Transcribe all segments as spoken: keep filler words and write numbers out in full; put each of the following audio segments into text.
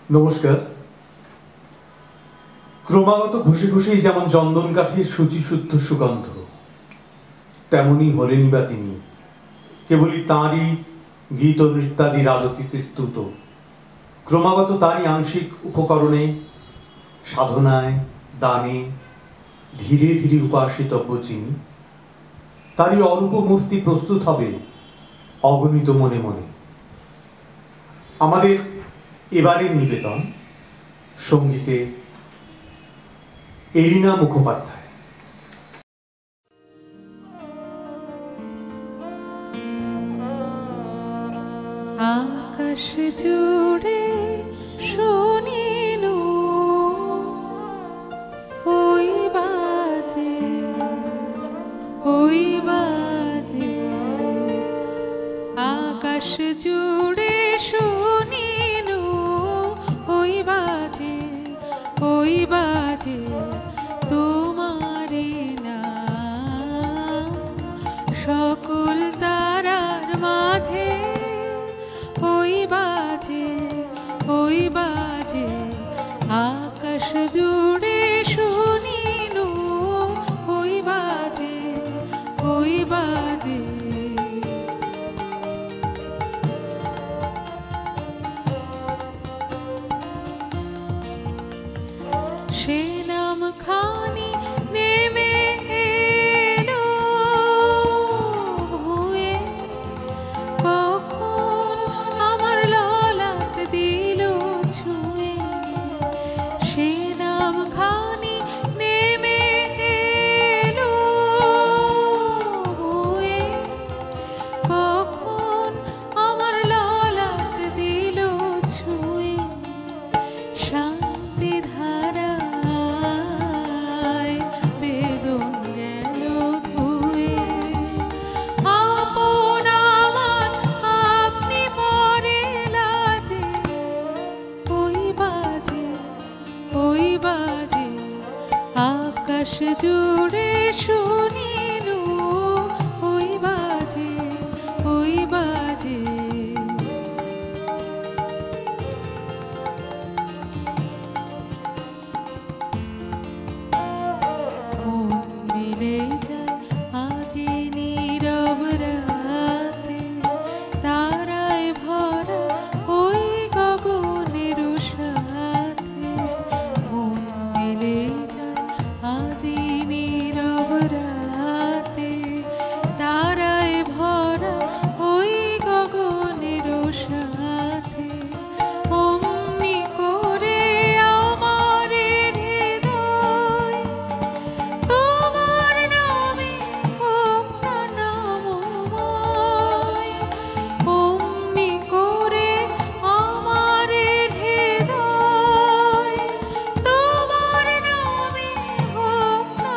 নমস্কার। ক্রমাগত ঘষে ঘষেই যেমন চন্দন কাঠের শুচিশুদ্ধ সুগন্ধ, তেমনি হলেনি বা তিনি, কেবলই তাঁরই গীত নৃত্যাদির আরতিতে স্তুত, ক্রমাগত তাঁরই আংশিক উপকরণে, সাধনায়, দানে ধীরে ধীরে উপাসিতব্য চিনি, তারই অরূপ মূর্তি প্রস্তুত হবে অগণিত মনে মনে। আমাদের এবারের নিবেদন সঙ্গীতে এরিনা মুখোপাধ্যায়। আকাশ জুড়ে শুনিনু ওই বাজে ওই বাজে, আকাশ জুড়ে শুনিনু ওই বাজে ওই বাজে, তোমারি নাম সকল তারার মাঝে। ওই বাজে ওই বাজে, আকাশ জুড়ে শুনিনু ওই বাজে ওই বাজে। সে নাম খানি নেমে এলো হয়ে, কখন আমার ললাট দিল ছুঁয়ে। সে নাম খানি নেমে এলো হয়ে, কখন আমার ললাট দিল ছুঁয়ে। শান্তি ধারা বেদন গেল ধুয়ে, আপন আমার আপনি পরে লাজে। ওই বাজে ওই বাজে, আকাশ জুড়ে শুনিনু ওই বাজে ওই বাজে। মন মিলে যায় আজি নীরব রাতে, তারায় ভরা ওই গগনের সাথে। মন মিলে যায় আজি নীরব রাতে, তারায় ভরা ওই গগনের সাথে। অমনি করে আমার হৃদয় তোমার নামে হোক না নামময়। অমনি করে আমার হৃদয় তোমার নামে হোক না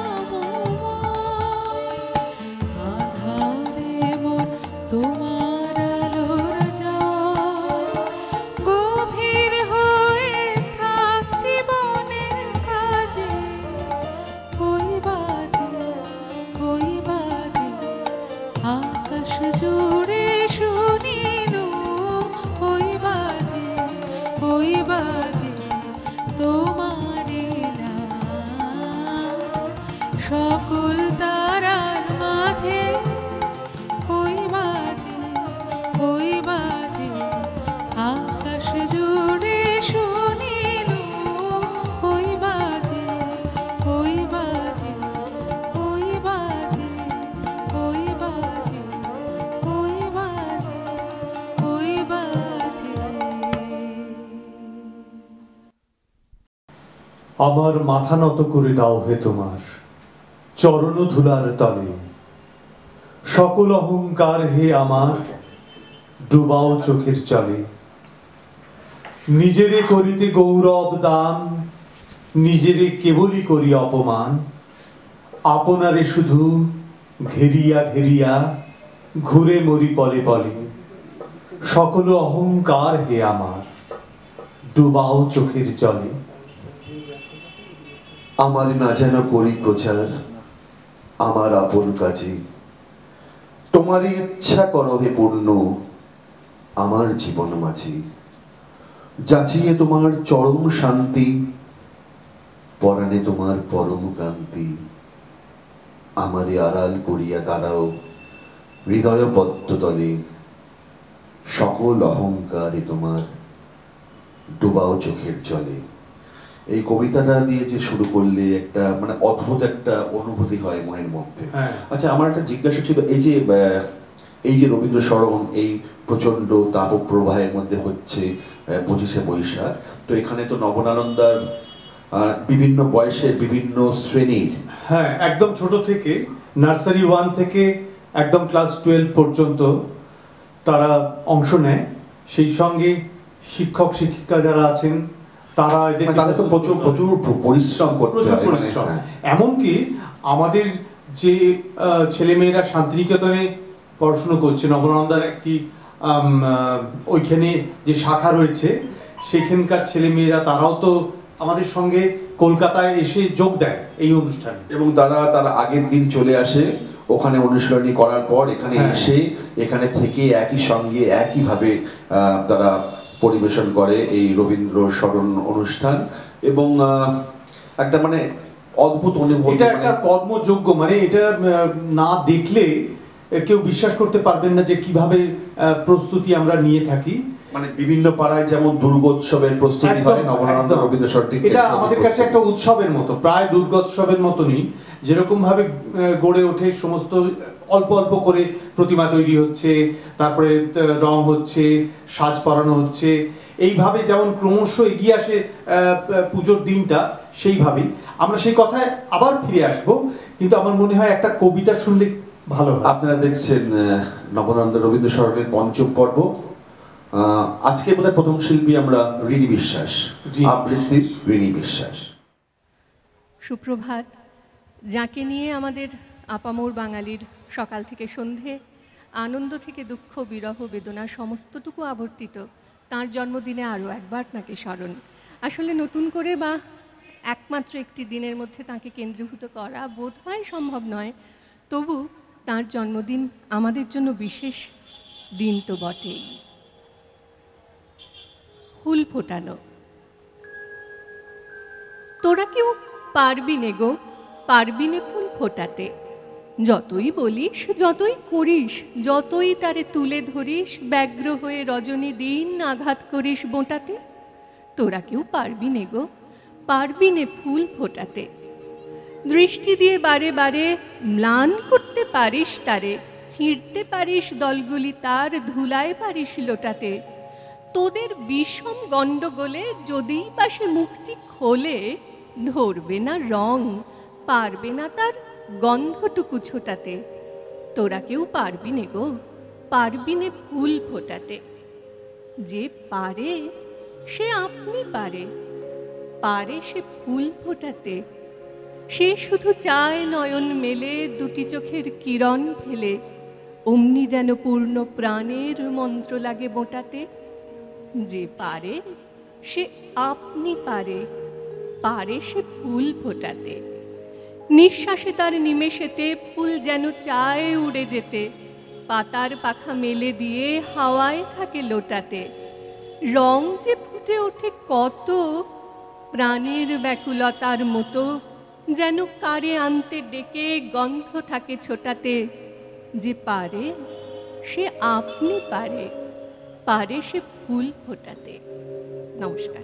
নামময়। আধারে মোর তোমার আলোর জয়, গভীর হয়ে থাক জীবনের কাজে। ওই বাজে ওই বাজে, আকাশ জুড়ে শুনিনু ওই বাজে ওই বাজে। তোমারি নাম সকল তারার মাঝে। ওই বাজে ওই বাজে, আকাশ জুড়ে শুনিনু ওই বাজে ওই বাজে ওই বাজে ওই বাজে ওই বাজে ওই বাজে। আমার মাথা নত করে দাও হে তোমার চরণ ধুলার তলে, সকল অহংকার হে আমার ডুবাও চোখের জলে। নিজেরে করিতে গৌরব দান, নিজেরে কেবলই করি অপমান। আপনারে শুধু ঘেরিয়া ঘেরিয়া ঘুরে মরি পলে পলে। সকল অহংকার হে আমার ডুবাও চোখের জলে। আমার না যেন করি প্রচার আমার আপন কাজে, তোমারই ইচ্ছা করো হে পূর্ণ আমার জীবন মাঝে। যাচিয়ে তোমার চরম শান্তি, পরাণে তোমার পরম কান্তি, আমারে আড়াল করিয়া দাঁড়াও হৃদয় পদ্মতলে, সকল অহংকারে তোমার ডুবাও চোখের জলে। এই কবিতাটা দিয়ে যে শুরু করলে একটা মানে অদ্ভুত একটা অনুভূতি হয় মনের মধ্যে। আচ্ছা, আমার একটা জিজ্ঞাসা ছিল, এই যে এই যে রবীন্দ্র স্মরণ এই প্রচন্ড তাপপ্রবাহের মধ্যে হচ্ছে পঁচিশে বৈশাখ, তো এখানে তো নবনানন্দার বিভিন্ন বয়সের বিভিন্ন শ্রেণীর, হ্যাঁ একদম ছোট থেকে নার্সারি ওয়ান থেকে একদম ক্লাস টুয়েলভ পর্যন্ত তারা অংশ নেয়। সেই সঙ্গে শিক্ষক শিক্ষিকা যারা আছেন তারা তাদের তো প্রচুর প্রচুর পরিশ্রম করতে হয়। এমনকি আমাদের যে ছেলেমেয়েরা শান্তিনিকেতনে পড়াশুনো করছে, নবনন্দার একটি ওইখানে যে শাখা রয়েছে সেখানকার ছেলেমেয়েরা তারাও তো আমাদের সঙ্গে কলকাতায় এসে যোগ দেয় এই অনুষ্ঠানে, এবং তারা তার আগের দিন চলে আসে ওখানে অনুশীলনী করার পর এখানে এসে এখানে থেকে একই সঙ্গে একইভাবে তারা পরিবেশন করে এই রবীন্দ্র স্মরণ অনুষ্ঠান। এবং একটা মানে অদ্ভুত অনুভূতি, এটা একটা কর্মযোগ্য, মানে এটা না দেখলে কেউ বিশ্বাস করতে পারবেন না যে কিভাবে প্রস্তুতি আমরা নিয়ে থাকি। মানে বিভিন্ন পাড়ায় যেমন দুর্গোৎসবের প্রস্তুতি হয়, নবনানন্দ রবীন্দ্র স্মরণ এটা আমাদের কাছে একটা উৎসবের মতো, প্রায় দুর্গোৎসবের মতনই। যেরকম ভাবে গড়ে ওঠে সমস্ত অল্প অল্প করে প্রতিমা তৈরি হচ্ছে, তারপরে রং হচ্ছে, সাজ পরানো হচ্ছে, এইভাবে যেমন ক্রমশ এগিয়ে আসে পুজোর দিনটা, সেইভাবেই আমরা সেই কথায় আবার ফিরে আসব। কিন্তু আমার মনে হয় একটা কবিতা শুনলে ভালো হয়। আপনারা দেখছেন নবনানন্দ রবীন্দ্র স্মরণের পঞ্চম পর্ব। আজকে বোধহয় প্রথম শিল্পী আমরা রিনি বিশ্বাস, আবৃত্তির রিনি বিশ্বাস। সুপ্রভাত। যাকে নিয়ে আমাদের আপামোর বাঙালির সকাল থেকে সন্ধে আনন্দ থেকে দুঃখ বিরহ বেদনা সমস্তটুকু আবর্তিত, তার জন্মদিনে আরও একবার তাঁকে স্মরণ। আসলে নতুন করে বা একমাত্র একটি দিনের মধ্যে তাঁকে কেন্দ্রীভূত করা বোধহয় সম্ভব নয়, তবু তাঁর জন্মদিন আমাদের জন্য বিশেষ দিন তো বটেই। ফুল ফোটানো। তোরা কেউ পারবি নে গো, পারবি নে ফুল ফোটাতে, যতই বলিস যতই করিস, যতই তারে তুলে ধরিস, ব্যগ্র হয়ে রজনী দিন আঘাত করিস বোঁটাতে, তোরা কেউ পারবি নে গো, পারবি নে ফুল ফোটাতে। দৃষ্টি দিয়ে বারে বারে ম্লান করতে পারিস তারে, ছিঁড়তে পারিস দলগুলি তার, ধুলায় পারিস লোটাতে। তোদের বিষম গণ্ডগোলে যদিই পাশে মুখটি খোলে, ধরবে না রং, পারবে না তার গন্ধটুকু ছোটাতে, তোরা কেউ পারবি নে গো, পারবি নে ফুল ফোটাতে। যে পারে সে আপনি পারে, পারে সে ফুল ফোটাতে। সে শুধু চায় নয়ন মেলে দুটি চোখের কিরণ ফেলে, অমনি যেন পূর্ণ প্রাণের মন্ত্র লাগে বোঁটাতে। যে পারে সে আপনি পারে, পারে সে ফুল ফোটাতে। নিঃশ্বাসে তার নিমেষেতে ফুল যেন চায় উড়ে যেতে, পাতার পাখা মেলে দিয়ে হাওয়ায় থাকে লোটাতে। রং যে ফুটে ওঠে কত প্রাণের ব্যাকুলতার মতো, যেন কারে আনতে ডেকে গন্ধ থাকে ছোটাতে। যে পারে সে আপনি পারে, পারে সে ফুল ফোটাতে। নমস্কার।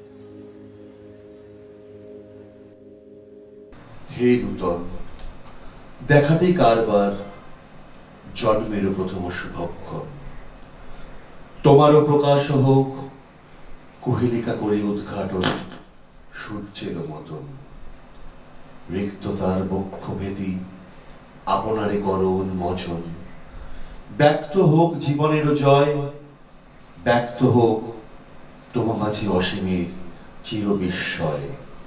হে নূতন, দেখাতেই কারবার জন্মের প্রথম শুভক্ষণ, তোমারও প্রকাশ হোক কুহেলিকা করে উদ্ঘাটন সূর্যের মতন। রিক্ততার বক্ষ ভেদি আপনারে কর উন্মোচন, ব্যক্ত হোক জীবনের জয়, ব্যক্ত হোক তোমা মাঝে অসীমের চির বিস্ময়।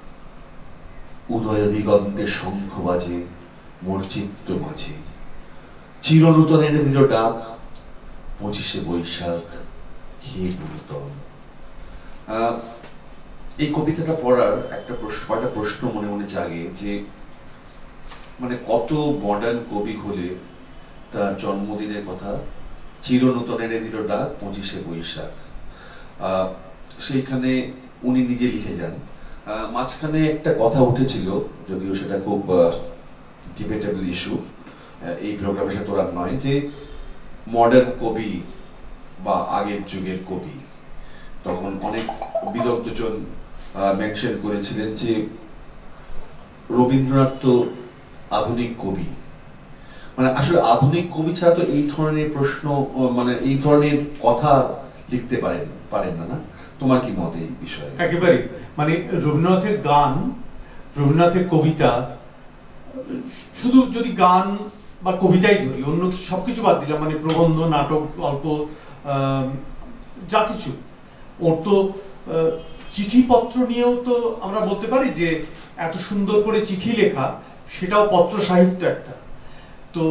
উদয় দিগন্তে শঙ্খ বাজে মোর চিত্ত মাঝে, চির নূতন এনে দিল ডাক পঁচিশে বৈশাখ হে নূতন। এই কবিতাটা পড়ার একটা প্রশ্ন একটা প্রশ্ন মনে মনে জাগে যে মানে কত মডার্ন কবি হলে তার জন্মদিনের কথা চির নূতন এনে দিল ডাক পঁচিশে বৈশাখ। সেইখানে উনি নিজে লিখে যান। মাঝখানে একটা কথা উঠেছিল, যদিও সেটা খুব ডিবেটেবল ইস্যু, এই প্রোগ্রামের সাথে ওরা নয়, যে মডার্ন কবি বা আগের যুগের কবি। তখন অনেক বিদগ্ধজন মেনশন করেছিলেন যে রবীন্দ্রনাথ তো আধুনিক কবি, মানে আসলে আধুনিক কবি ছাড়া তো এই ধরনের প্রশ্ন, মানে এই ধরনের কথা লিখতে পারেন পারেন না। না, তোমার কি মত এই বিষয়ে? একেবারে, মানে রবীন্দ্রনাথের গান, রবীন্দ্রনাথের কবিতা, শুধু যদি গান বা কবিতাই ধরি, অন্য সবকিছু বাদ দিলাম, মানে প্রবন্ধ, নাটক, গল্প, যা কিছু, ওর তো চিঠিপত্র নিয়েও তো আমরা বলতে পারি যে এত সুন্দর করে চিঠি লেখা, সেটাও পত্র সাহিত্য একটা। তো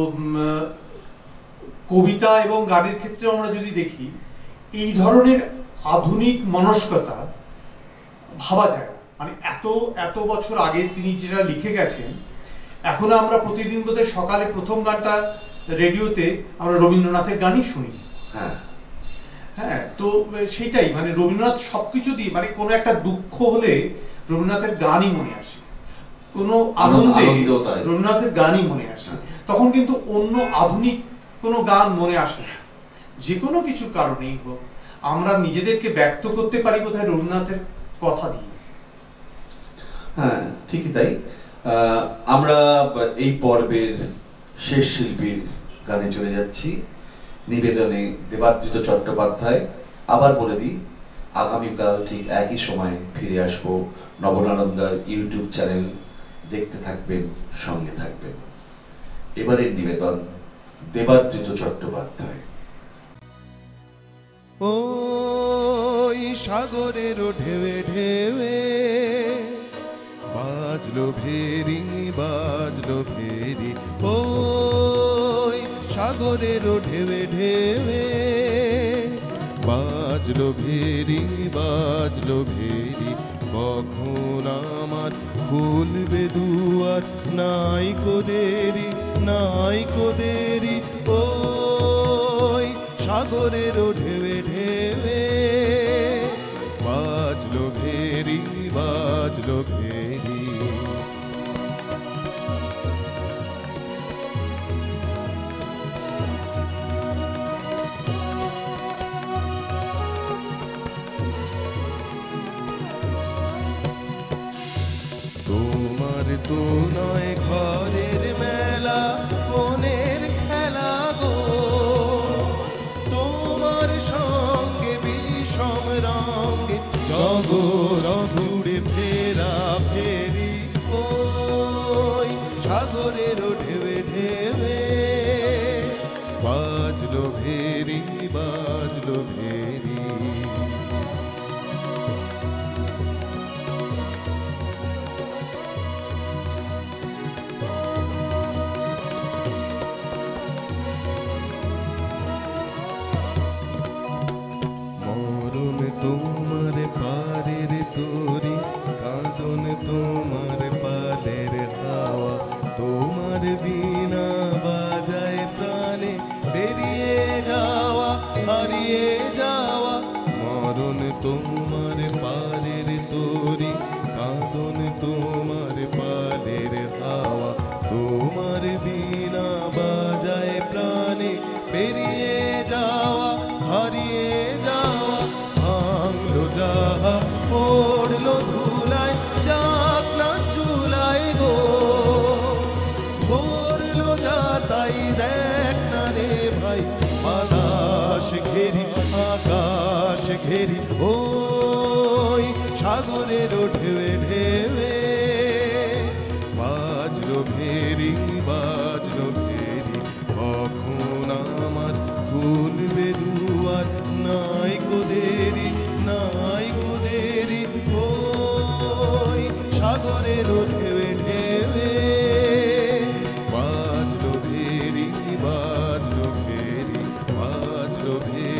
কবিতা এবং গানের ক্ষেত্রে আমরা যদি দেখি, এই ধরনের আধুনিক মনস্কতা ভাবা যায় না। মানে এত এত বছর আগে তিনি যেটা লিখে গেছেন, এখন আমরা প্রতিদিন বোধহয় সকালে প্রথম গানটা রেডিওতে আমরা রবীন্দ্রনাথের গানই শুনি। হ্যাঁ হ্যাঁ, তো সেটাই, মানে রবীন্দ্রনাথ সবকিছু দিয়ে, মানে কোনো একটা দুঃখ হলে রবীন্দ্রনাথের গানই মনে আসে, কোনো আনন্দে রবীন্দ্রনাথের গানই মনে আসে। তখন কিন্তু অন্য আধুনিক কোনো গান মনে আসে না। যে কোনো কিছু কারণেই হোক, আমরা নিজেদেরকে ব্যক্ত করতে পারি বোধহয় রবীন্দ্রনাথের কথা দিয়ে। হ্যাঁ, ঠিকই তাই। আমরা এই পর্বের শেষ শিল্পীর গানে চলে যাচ্ছি, নিবেদনে দেবাদ্রিত চট্টোপাধ্যায়। আবার বলে দিই, আগামীকাল ঠিক একই সময় ফিরে আসবো নবনানন্দার ইউটিউব চ্যানেল দেখতে থাকবেন, সঙ্গে থাকবেন। এবারের নিবেদন দেবাদ্রিত চট্টোপাধ্যায়। ওই সাগরের ঢেউে ঢেউে বাজলো ভেরি বাজলো ভেরি, ওই সাগরের ঢেউে ঢেউে বাজলো ভেরি বাজলো ভেরি। কখন আমার খুলবে দুয়ার, নাই কো দেরি নাই কো দেরি, ওই সাগরের ঢেউে ঢেউে বাজলো ভেরি বাজলো ভেরি। তোমার তো নয় ঘরের মেলা, কোনের খেলা গো, তোমার সঙ্গে বিষম রঙে জগৎ জুড়ে ফেরা ফেরি, ওই সাগরের ঢেউে ঢেউে বাজলো ভেরি বাজলো ভেরি। মরণ তোমার পারের তরি, কাঁদন তোমার পালের হাওয়া, তোমার বিনা বাজায় প্রাণে বেরিয়ে যাওয়া হারিয়ে যাওয়া। মরণ তোমার পালের তরি, কাঁদন তোমার পালের হাওয়া, তোমার বিনা বাজায় প্রাণে বেরিয়ে যাওয়া হারিয়ে যাওয়া। ভাঙলো যাহা পড়লো ধুলায়, যাক না চুলায় গো, ভরলো যা তাই দেখ না রে ভাই। আকাশ ঘেরি আকাশ ঘেরি, ওই সাগরের ঢেউে ঢেউে বাজলো ভেরি বাজলো ভেরি। কখন আমার খুলবে দুয়ার, নাই কো দেরি নাই কো দেরি, ওই সাগরের ঢেউে ঢেউে বাজলো ভেরি বাজলো ভেরি বাজলো ভেরি।